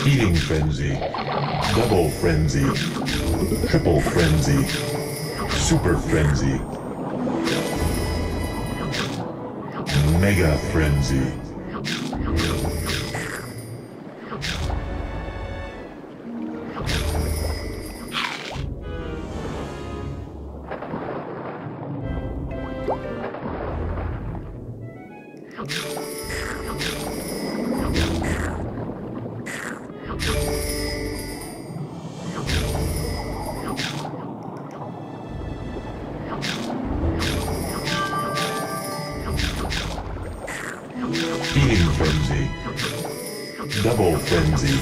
Feeding frenzy. Double frenzy. Triple frenzy. Super frenzy. Mega frenzy. Feeding frenzy. Double frenzy.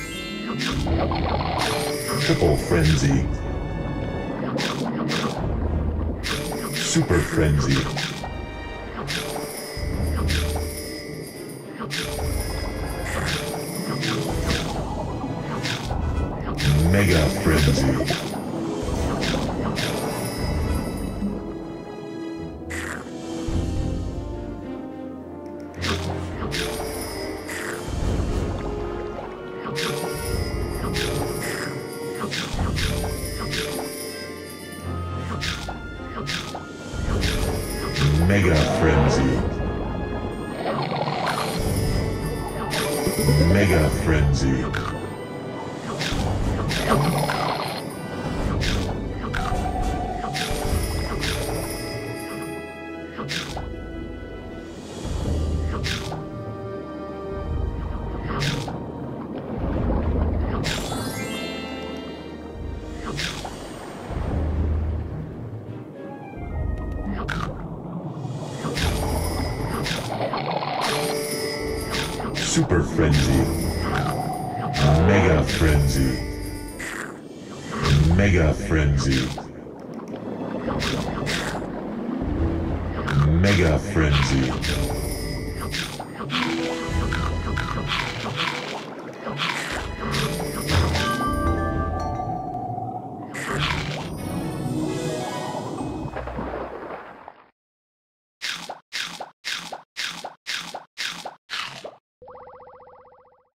Triple frenzy. Super frenzy. Mega frenzy. Mega frenzy. Mega frenzy. Super frenzy. Mega frenzy. Mega frenzy. Mega frenzy.